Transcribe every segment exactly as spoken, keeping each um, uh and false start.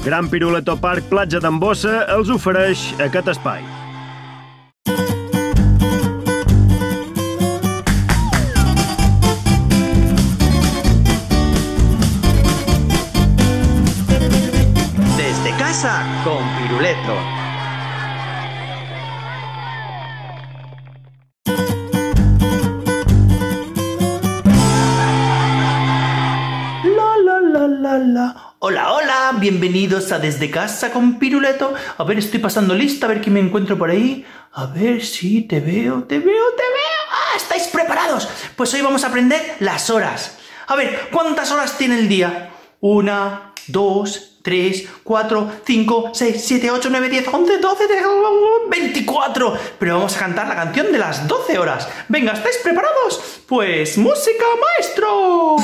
Gran Piruleto Parc Platja d'en Bossa els ofereix aquest espai. Desde casa con Piruleto. Hola, hola, bienvenidos a Desde Casa con Piruleto. A ver, estoy pasando lista, a ver quién me encuentro por ahí. A ver si te veo, te veo, te veo. ¡Ah! ¿Estáis preparados? Pues hoy vamos a aprender las horas. A ver, ¿cuántas horas tiene el día? Una, dos, tres, cuatro, cinco, seis, siete, ocho, nueve, diez, once, doce, veinticuatro. Pero vamos a cantar la canción de las doce horas. Venga, ¿estáis preparados? Pues música, maestro.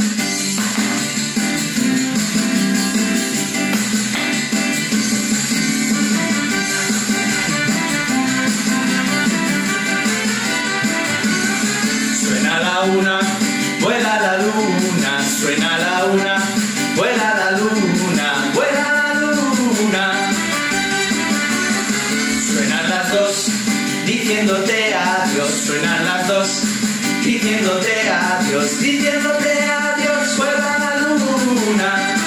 Una, vuela la luna, suena la una, vuela la luna, vuela la luna. Suenan las dos, diciéndote adiós, suenan las dos, diciéndote adiós, diciéndote adiós, vuela la luna.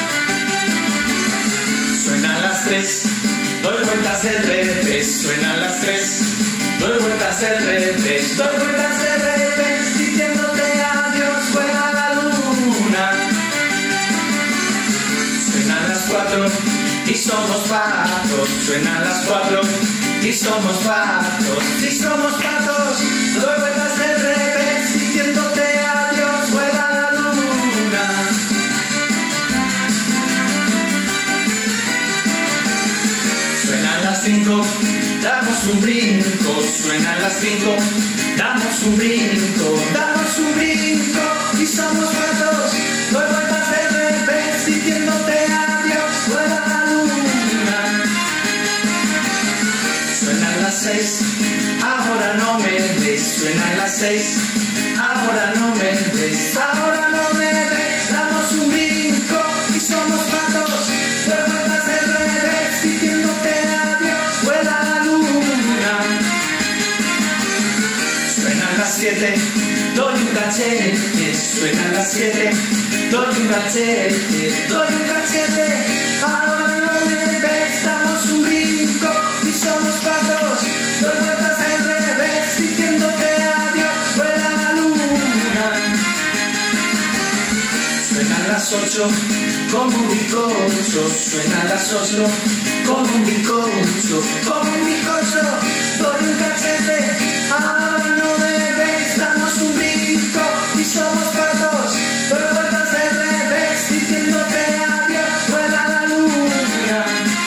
Suenan las tres, doy vueltas al revés, suenan las tres, doy vueltas al revés, doy vueltas al revés, diciéndote adiós, vuela la luna. Suenan las cuatro y somos patos, suenan las cuatro y somos patos, y somos patos, doy vueltas al revés, diciéndote adiós, vuela la luna. Suenan las cinco, damos un brinco, suenan las cinco, damos un brinco, damos un brinco, y somos patos, doy vueltas al revés, diciéndote adiós, vuela la luna. Suenan las seis, ahora no me ves, suenan las seis, ahora no me ves, ahora no me ves, damos un brinco, y somos patos, doy vueltas al revés, diciéndote adiós, vuela la luna. Suenan las siete, doy un cachete, suenan las siete, doy un cachete, doy un cachete, ahora no me ves, damos un brinco, y somos patos, doy vueltas al revés, diciéndote adiós, vuela la luna. Suenan las ocho, como un bizcocho, suenan las ocho, como un bizcocho, como un bizcocho, doy un cachete, ahora no me ves, damos un brinco, y somos patos, doy vueltas al revés, diciéndote adiós, vuela la luna.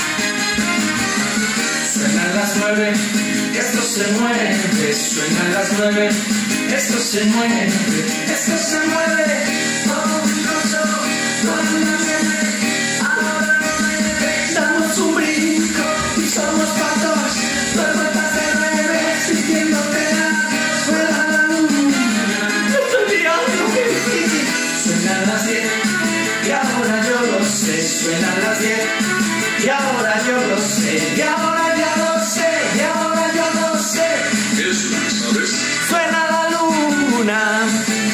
Suenan las nueve, esto se mueve, suenan las nueve, esto se mueve, esto se mueve, como un bizcocho, como una nieve, ahora no me ves, damos un brinco, y somos patos, doy vueltas al revés, diciéndote adiós, vuela la luna. Me estoy liando, qué difícil. Suenan las diez, y ahora yo lo sé, suenan las diez, y ahora yo lo sé, y ahora ya lo sé, y ahora yo lo sé. Eso, ¿sabes? Suena la luna.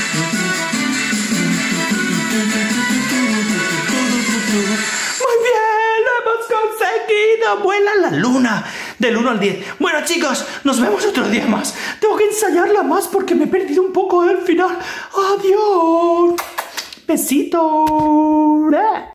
Muy bien, lo hemos conseguido. Vuela la luna. Del uno al diez. Bueno, chicos, nos vemos otro día más. Tengo que ensayarla más porque me he perdido un poco del final. Adiós. Besito. ¡Eh!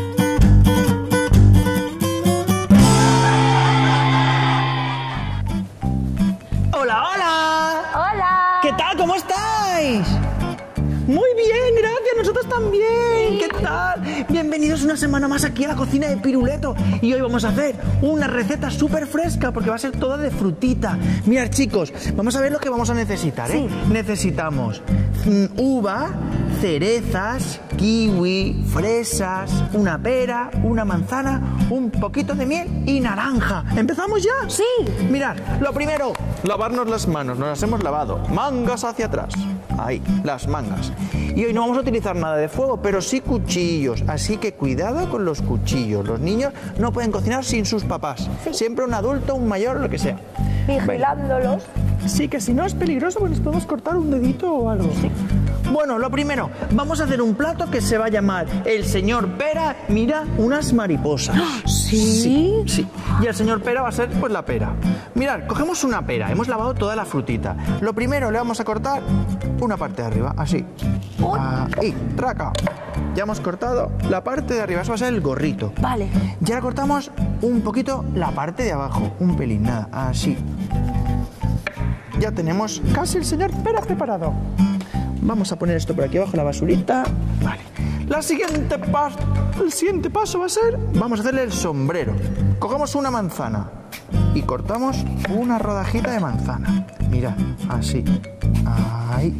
Hola, hola. Hola. ¿Qué tal? ¿Cómo estáis? Muy bien, gracias, nosotros también. ¿Qué tal? Bienvenidos una semana más aquí a la cocina de Piruleto. Y hoy vamos a hacer una receta súper fresca porque va a ser toda de frutita. Mirad, chicos, vamos a ver lo que vamos a necesitar, ¿eh? Sí. Necesitamos mm, uva, cerezas, kiwi, fresas, una pera, una manzana, un poquito de miel y naranja. ¿Empezamos ya? Sí. Mirad, lo primero, lavarnos las manos. Nos las hemos lavado. Mangas hacia atrás. Ahí, las mangas. Y hoy no vamos a utilizar nada de fuego, pero sí cuchillos. Así que cuidado con los cuchillos. Los niños no pueden cocinar sin sus papás. Sí. Siempre un adulto, un mayor, lo que sea. Vigilándolos. Sí, que si no es peligroso, pues nos podemos cortar un dedito o algo. Sí. Bueno, lo primero, vamos a hacer un plato que se va a llamar el señor Pera mira unas mariposas. ¿Sí? Sí, sí. Y el señor Pera va a ser pues la pera. Mirad, cogemos una pera, hemos lavado toda la frutita. Lo primero le vamos a cortar una parte de arriba, así. Ahí, traca. Ya hemos cortado la parte de arriba, eso va a ser el gorrito. Vale. Y ahora cortamos un poquito la parte de abajo, un pelín, nada, así. Ya tenemos casi el señor Pera preparado. Vamos a poner esto por aquí abajo, la basurita. Vale. La siguiente pas el siguiente paso va a ser, vamos a hacerle el sombrero. Cogemos una manzana y cortamos una rodajita de manzana. Mira, así. Ahí.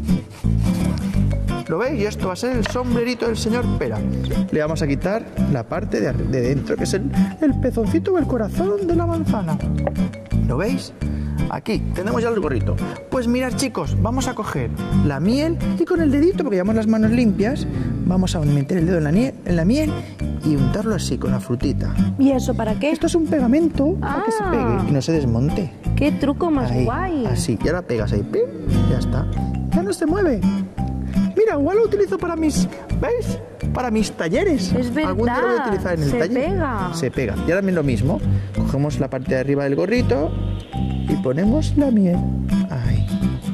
¿Lo veis? Y esto va a ser el sombrerito del señor Pera. Le vamos a quitar la parte de, de dentro, que es el, el pezoncito o el corazón de la manzana. ¿Lo veis? Aquí tenemos ya el gorrito. Pues mirad, chicos, vamos a coger la miel y con el dedito, porque llevamos las manos limpias, vamos a meter el dedo en la, en la miel y untarlo así con la frutita. ¿Y eso para qué? Esto es un pegamento Ah. para que se pegue. Y no se desmonte. ¡Qué truco más Ahí, guay! así, y ahora pegas ahí, ¡pim! Ya está. Ya no se mueve. Mira, igual lo utilizo para mis... ¿Veis? Para mis talleres. Es verdad, Algún día lo voy a utilizar en el se taller. pega. Se pega. Y ahora también lo mismo. Cogemos la parte de arriba del gorrito y ponemos la miel. Ahí.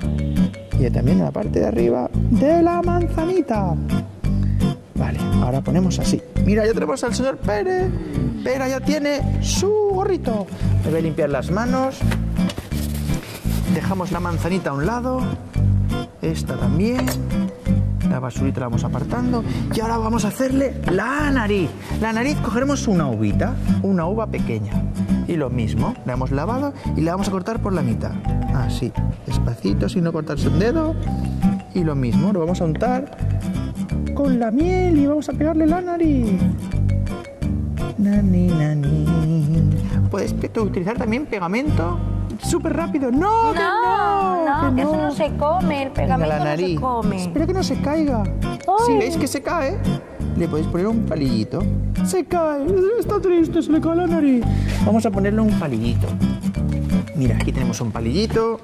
Y también en la parte de arriba De la manzanita. Vale, ahora ponemos así. Mira, ya tenemos al señor Pere. Pera ya tiene su gorrito. Me voy a limpiar las manos. Dejamos la manzanita a un lado. Esta también. La basurita la vamos apartando. Y ahora vamos a hacerle la nariz. La nariz cogeremos una uvita, una uva pequeña. Y lo mismo, la hemos lavado y la vamos a cortar por la mitad. Así, despacito, sin no cortarse un dedo. Y lo mismo, lo vamos a untar Con la miel y vamos a pegarle la nariz. Nani, nani. Puedes pe- utilizar también pegamento. Súper rápido. No, que no, no, que que eso no se come, el pegamento la no se nariz. come. Espero que no se caiga. Si veis que se cae, le podéis poner un palillito. Se cae. Está triste, se le cae la nariz. Vamos a ponerle un palillito. Mira, aquí tenemos un palillito.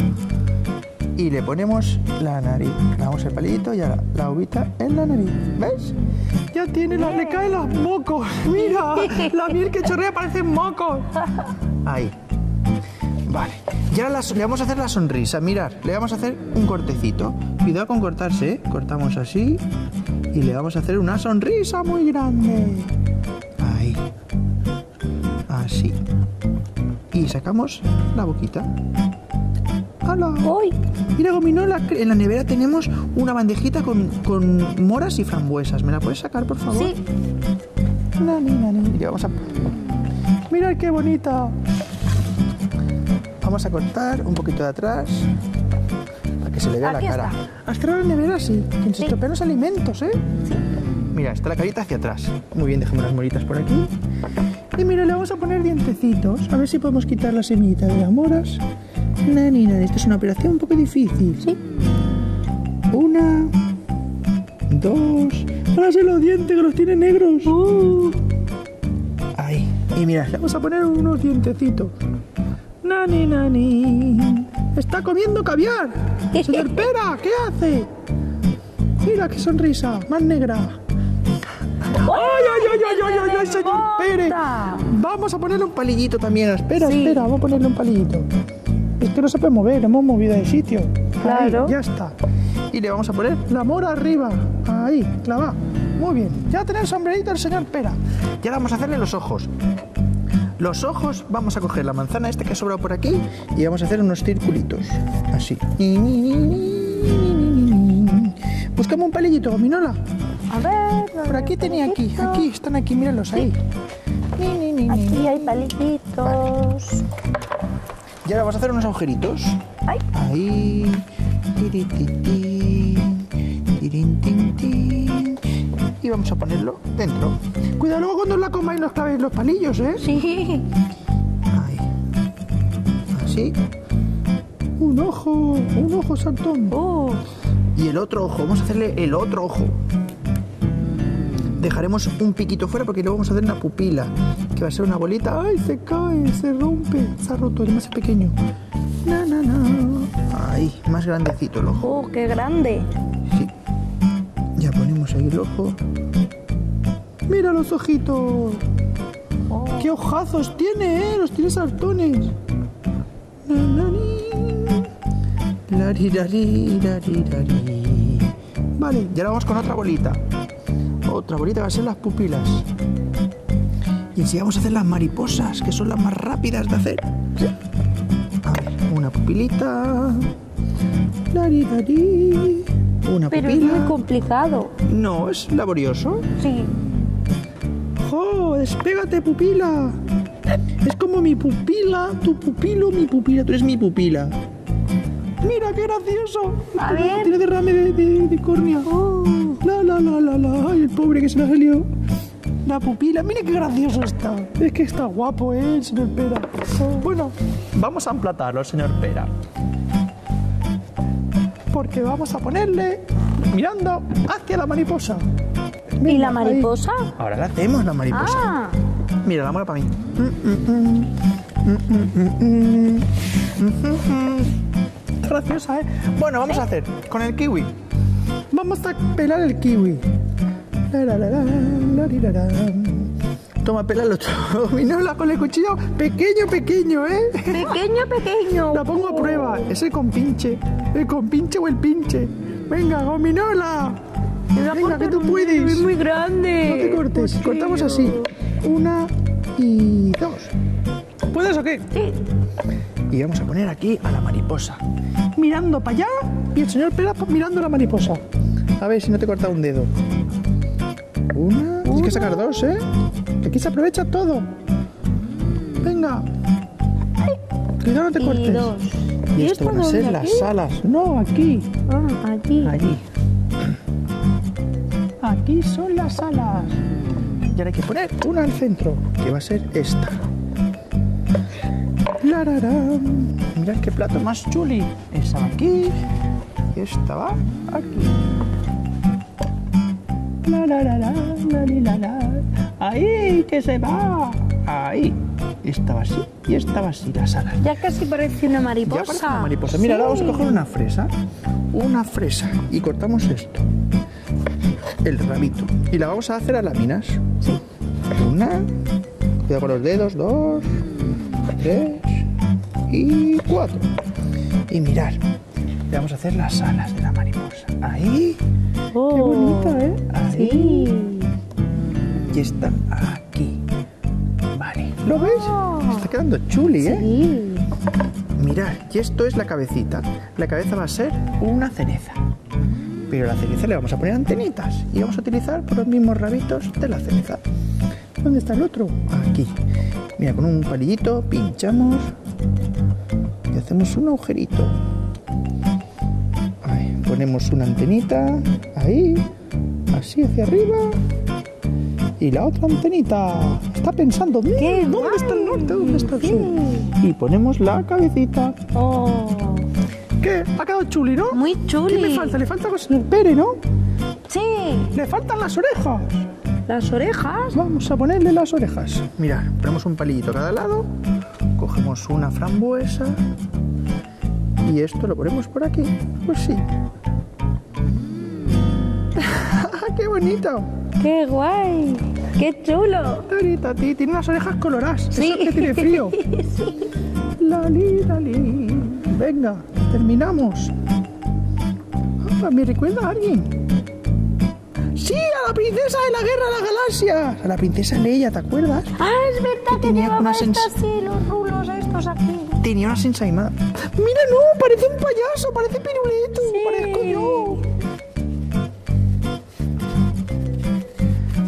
Y le ponemos la nariz. Clavamos el palillito y ahora la uvita en la nariz. ¿Ves? Ya tiene, la, le caen los mocos. Mira, la miel que chorrea parece mocos. Ahí. Vale. Y ahora la- le vamos a hacer la sonrisa. Mirad, le vamos a hacer un cortecito. Cuidado con cortarse, ¿eh? Cortamos así. Y le vamos a hacer una sonrisa muy grande. Ahí. Así. Y sacamos la boquita. ¡Hala! ¡Uy! Mira, Gominola, en la nevera tenemos una bandejita con, con moras y frambuesas. ¿Me la puedes sacar, por favor? Sí. Nani, nani. Y vamos a... Mira qué bonita. Vamos a cortar un poquito de atrás para que se le vea Aquí la cara. está. Has traído la nevera así. Que se Sí. estropean los alimentos, ¿eh? Mira, está la carita hacia atrás. Muy bien, dejemos las moritas por aquí. Y mira, le vamos a poner dientecitos. A ver si podemos quitar la semillita de las moras. Nani, nani, esta es una operación un poco difícil. Sí. Una, dos. Ahora se los dientes que los tiene negros. Uh, Ahí. Y mira, Le vamos a poner unos dientecitos. Nani, nani. Está comiendo caviar. Señor Pera, ¿qué hace? Mira qué sonrisa, más negra. ¡Ay, ay, ay, ay, ay, ay, ay, señor Pere! Vamos a ponerle un palillito también. Espera, Sí. espera, vamos a ponerle un palillito. Es que no se puede mover, hemos movido de sitio. Claro. Ahí, ya está. y le vamos a poner. La mora arriba. Ahí, clava. Muy bien. Ya tiene el sombrerito el señor Pera. Y ahora vamos a hacerle los ojos. Los ojos, vamos a coger la manzana esta que ha sobrado por aquí y vamos a hacer unos circulitos. Así. Buscamos un palillito, Gominola. a ver. Por aquí tenía aquí, aquí, están aquí, míralos ahí. Aquí hay palitos. Y ahora vamos a hacer unos agujeritos. Ay. Ahí. Tirititi, tirintintín. Y vamos a ponerlo dentro. Cuidado luego cuando la comáis los clavéis los palillos, ¿eh? Sí. Ahí. Así. Un ojo, un ojo saltón. Uh, Y el otro ojo, vamos a hacerle el otro ojo. Dejaremos un piquito fuera porque luego vamos a hacer una pupila, que va a ser una bolita. ¡Ay, se cae, se rompe! Se ha roto, es más pequeño. Na, na, na. Ahí, más grandecito el ojo. ¡Oh, qué grande! Sí. Ya ponemos ahí el ojo. ¡Mira los ojitos! Oh. ¡Qué ojazos tiene, eh! Los tiene sartones. Na, na, ni. Lari, lari, lari, lari. Vale, y ahora vamos con otra bolita. Otra bolita va a ser las pupilas. Y enseguida vamos a hacer las mariposas, que son las más rápidas de hacer. A ver, una pupilita. Lari, lari. Una Pero pupila. es muy complicado. No, es laborioso. Sí. ¡Jo! ¡Despégate, pupila! Es como mi pupila, tu pupilo, mi pupila. Tú eres mi pupila. ¡Mira, qué gracioso! A ver. Tiene derrame de, de, de córnea. Oh. La, la, la, la, la. Ay, el pobre que se le salió la pupila. Mira qué gracioso está. Es que está guapo, ¿eh, el señor Pera? Bueno, vamos a emplatarlo, señor Pera. Porque vamos a ponerle mirando hacia la mariposa. ¿Y Venga, la mariposa? ahí. Ahora la hacemos, la mariposa. Ah. Mira, la mora para mí. Está graciosa, ¿eh? Bueno, vamos a hacer con el kiwi. Vamos a pelar el kiwi. La, la, la, la, la, la, la. Toma, pela el otro. Minola con el cuchillo pequeño, pequeño, ¿eh? Pequeño, pequeño. La pongo a prueba. Es el compinche. El compinche o el pinche. Venga, gominola. Venga, que tú puedes. Es muy grande. No te cortes. Cortamos así. Una y dos. ¿Puedes o qué? Sí. Y vamos a poner aquí a la mariposa. Mirando para allá y el señor Pera mirando a la mariposa. A ver si no te corta un dedo. Una. Tienes que sacar dos, ¿eh? Que aquí se aprovecha todo. Venga. Cuidado, no te Y cortes. dos. Y ¿Y esto esto van a ser dónde? las ¿Aquí? alas. No, aquí. Ah, allí. Allí. Aquí son las alas. Y ahora hay que poner una al centro, que va a ser esta. ¡Lararán! Mirad qué plato más chuli. Esa va aquí y esta va aquí. ¡Larararán, larirarán! ¡Ahí! ¡Que se va! Ahí. Esta va así y esta va así, las alas. Ya casi parece una mariposa. Ya parece una mariposa. Mira, ahora vamos a coger una fresa. Una fresa. Y cortamos esto. El rabito. Y la vamos a hacer a láminas. Sí. Una. Cuidado con los dedos. Dos. Tres. Y cuatro. Y mirar. Le vamos a hacer las alas de la mariposa. Ahí. Oh. Qué bonita, ¿eh? Ahí. Sí. Y esta aquí. Vale. ¿Lo ves? Oh. Está quedando chuli, ¿eh? Sí. Mirad, y esto es la cabecita. La cabeza va a ser una cereza. Pero a la cereza le vamos a poner antenitas. Y vamos a utilizar por los mismos rabitos de la cereza. ¿Dónde está el otro? Aquí. Mira, con un palillito pinchamos. Y hacemos un agujerito. Ahí, ponemos una antenita. Ahí. Así hacia arriba. Y la otra antenita. Está pensando, ¡Qué ¿dónde guay! está el norte? ¿Dónde está el Sí. sur? Y ponemos la cabecita. Oh. ¿Qué? Ha quedado chuli, ¿no? Muy chuli. ¿Qué le falta? Le falta algo al señor Pere, ¿no? Sí. Le faltan las orejas. Las orejas. Vamos a ponerle las orejas. Mirad, ponemos un palillito a cada lado. Cogemos una frambuesa. Y esto lo ponemos por aquí. Pues sí. ¡Qué bonito! ¡Qué guay! ¡Qué chulo! Tarita, ti, tiene unas orejas coloradas. Sí. Eso es que tiene frío. Sí. Lali, lali. Venga, terminamos. Ah, ¿me recuerda a alguien? ¡Sí! ¡A la princesa de la Guerra de las Galaxias! A la princesa Leia, ¿te acuerdas? Ah, es verdad Que que, tenía llevaba unas estas ens- así, los rulos estos aquí. Tenía una ensaimada. ¡Mira, no! Parece un payaso, parece Piruleto, Sí. parezco yo.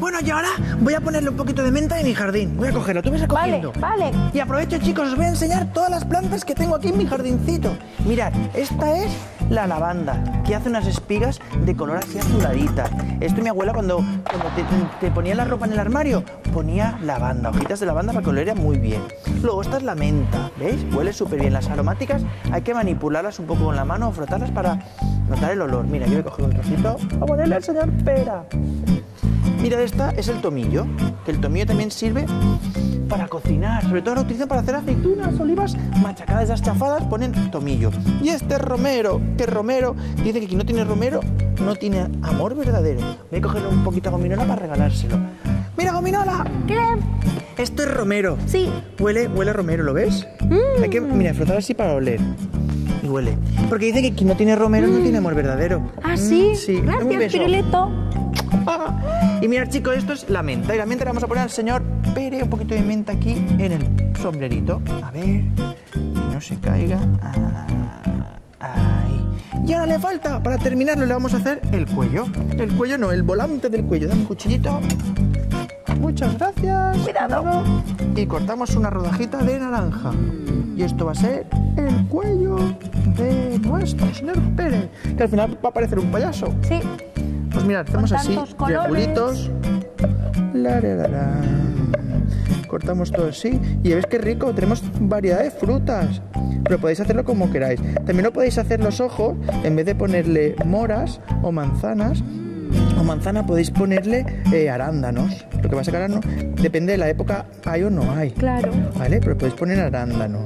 Bueno, y ahora voy a ponerle un poquito de menta en mi jardín. Voy a cogerlo, tú ves Vale, recogiendo. vale. Y aprovecho, chicos, os voy a enseñar todas las plantas que tengo aquí en mi jardincito. Mirad, esta es la lavanda, que hace unas espigas de color así azuladita. Esto mi abuela cuando, cuando te, te ponía la ropa en el armario, ponía lavanda, hojitas de lavanda para que oliera muy bien. Luego esta es la menta, ¿veis? Huele súper bien. Las aromáticas hay que manipularlas un poco con la mano o frotarlas para notar el olor. Mira, yo voy a coger un trocito a ponerle al señor Pera. Mira, esta es el tomillo, que el tomillo también sirve para cocinar. Sobre todo lo utilizan para hacer aceitunas, olivas machacadas, esas chafadas, ponen tomillo. Y este es romero, que romero, dice que quien no tiene romero no tiene amor verdadero. Voy a cogerle un poquito a Gominola para regalárselo. ¡Mira, Gominola! ¿Qué? Esto es romero. Sí. Huele, huele a romero, ¿lo ves? Mm. Hay que, mira, frotar así para oler. Y huele. Porque dice que quien no tiene romero no tiene amor verdadero. ¿Ah, sí? Mm, sí. Dame un Gracias, beso. Piruleto. Ah. Y mirad, chicos, esto es la menta. Y la menta le vamos a poner al señor Pere un poquito de menta aquí en el sombrerito. A ver, que no se caiga. Ah, ahí. Y ahora le falta, para terminarlo, le vamos a hacer el cuello. El cuello no, el volante del cuello. Dame un cuchillito. Muchas gracias. Cuidado. Y cortamos una rodajita de naranja. Y esto va a ser el cuello de nuestro señor Pere, que al final va a parecer un payaso. Sí. Pues mirad, hacemos Con así, tantos colores. triangulitos. La, la, la, la. Cortamos todo así. Y veis qué rico, tenemos variedad de frutas. Pero podéis hacerlo como queráis. También lo podéis hacer los ojos, en vez de ponerle moras o manzanas o manzana, podéis ponerle eh, arándanos. Lo que pasa que ahora no, depende de la época, hay o no hay. Claro. ¿Vale? Pero podéis poner arándanos.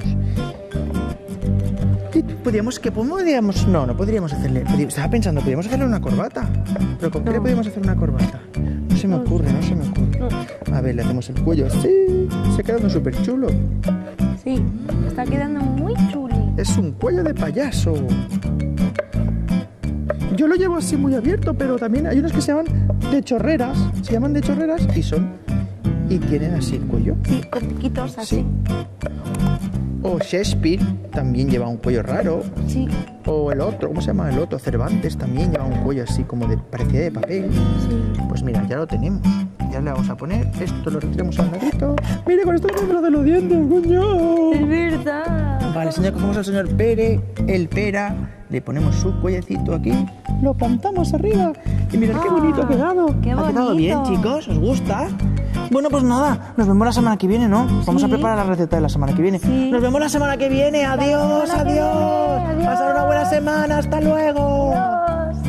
Y podríamos, ¿qué podríamos? No, no podríamos hacerle. podríamos- estaba pensando, podríamos hacerle una corbata. ¿Pero con qué le No. podríamos hacer una corbata? No se me ocurre, no se me ocurre. A ver, le hacemos el cuello así. Se quedando súper chulo. Sí. Está quedando muy chuli. Es un cuello de payaso. Yo lo llevo así muy abierto, pero también hay unos que se llaman de chorreras. Se llaman de chorreras y son. Y tienen así el cuello. Sí, con piquitos así. Sí. O Shakespeare también lleva un cuello raro. Sí. O el otro, ¿cómo se llama? El otro, Cervantes también lleva un cuello así como de parecía de papel. Sí. Pues mira, ya lo tenemos. Ya le vamos a poner esto, lo retiramos al ladito. Mire, con esto no me lo de los dientes, coño. Es verdad. Vale, señor, cogemos al señor Pere, el Pera, le ponemos su cuellecito aquí, lo plantamos arriba y mirad qué Ah, bonito ha quedado. qué ¿Ha quedado bien, bonito. chicos? ¿Os gusta? Bueno, pues nada, nos vemos la semana que viene, ¿no? Vamos a Sí. preparar la receta de la semana que viene. Sí. Nos vemos la semana que viene. Adiós, semana que adiós. viene, adiós. Pasar una buena semana. Hasta luego. Dios.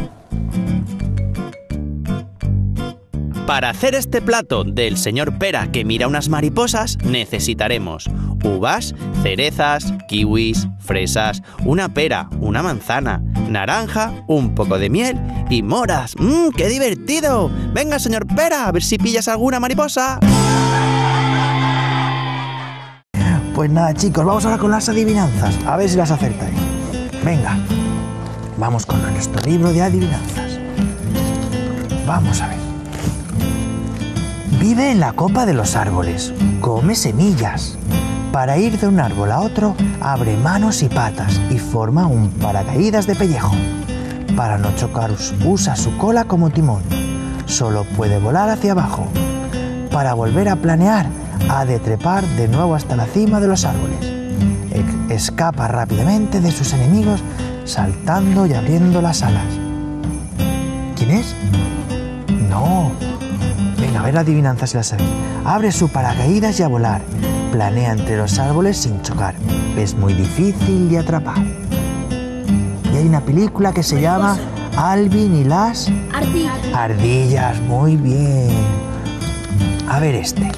Para hacer este plato del señor Pera que mira unas mariposas, necesitaremos uvas, cerezas, kiwis, fresas, una pera, una manzana, naranja, un poco de miel y moras. ¡Mmm, qué divertido! Venga, señor Pera, a ver si pillas alguna mariposa. Pues nada, chicos, vamos ahora con las adivinanzas. A ver si las acertáis. Venga, vamos con nuestro libro de adivinanzas. Vamos a ver. Vive en la copa de los árboles, come semillas. Para ir de un árbol a otro, abre manos y patas y forma un paracaídas de pellejo. Para no chocar, usa su cola como timón. Solo puede volar hacia abajo. Para volver a planear, ha de trepar de nuevo hasta la cima de los árboles. E- escapa rápidamente de sus enemigos, saltando y abriendo las alas. ¿Quién es? No. Venga, a ver la adivinanza si la sabéis. Abre su paracaídas y a volar. Planea entre los árboles sin chocar. Es muy difícil de atrapar. Y hay una película que se llama Alvin y las ardillas. Muy bien. A ver este.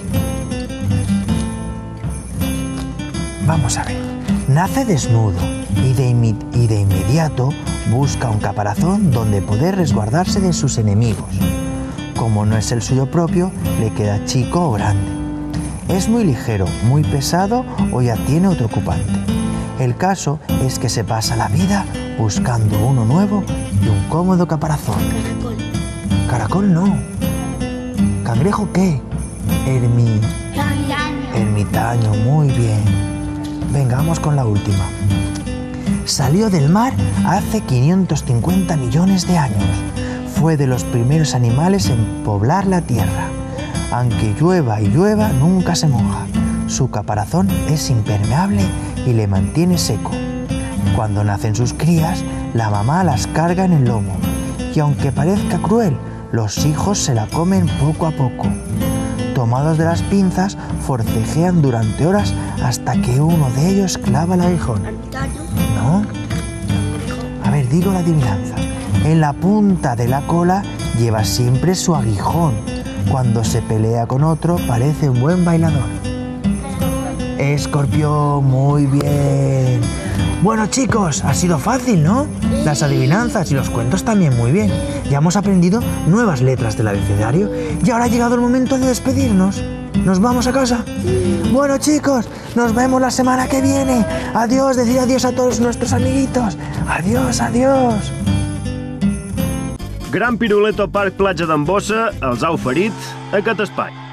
Vamos a ver. Nace desnudo y de, imi- y de inmediato busca un caparazón donde poder resguardarse de sus enemigos. Como no es el suyo propio, le queda chico o grande. Es muy ligero, muy pesado o ya tiene otro ocupante. El caso es que se pasa la vida buscando uno nuevo y un cómodo caparazón. Caracol. Caracol no. ¿Cangrejo qué? Ermi... Ermitaño, muy bien. Venga, vamos con la última. Salió del mar hace quinientos cincuenta millones de años. Fue de los primeros animales en poblar la tierra. Aunque llueva y llueva, nunca se moja. Su caparazón es impermeable y le mantiene seco. Cuando nacen sus crías, la mamá las carga en el lomo. Y aunque parezca cruel, los hijos se la comen poco a poco. Tomados de las pinzas, forcejean durante horas hasta que uno de ellos clava el aguijón. ¿No? A ver, digo la adivinanza. En la punta de la cola lleva siempre su aguijón. Cuando se pelea con otro, parece un buen bailador. Escorpión, muy bien. Bueno, chicos, ha sido fácil, ¿no? Las adivinanzas y los cuentos también muy bien. Ya hemos aprendido nuevas letras del abecedario y ahora ha llegado el momento de despedirnos. ¿Nos vamos a casa? Bueno, chicos, nos vemos la semana que viene. Adiós, decid adiós a todos nuestros amiguitos. Adiós, adiós. Gran Piruleto Parc Platja d'en Bossa els ha oferit aquest espai.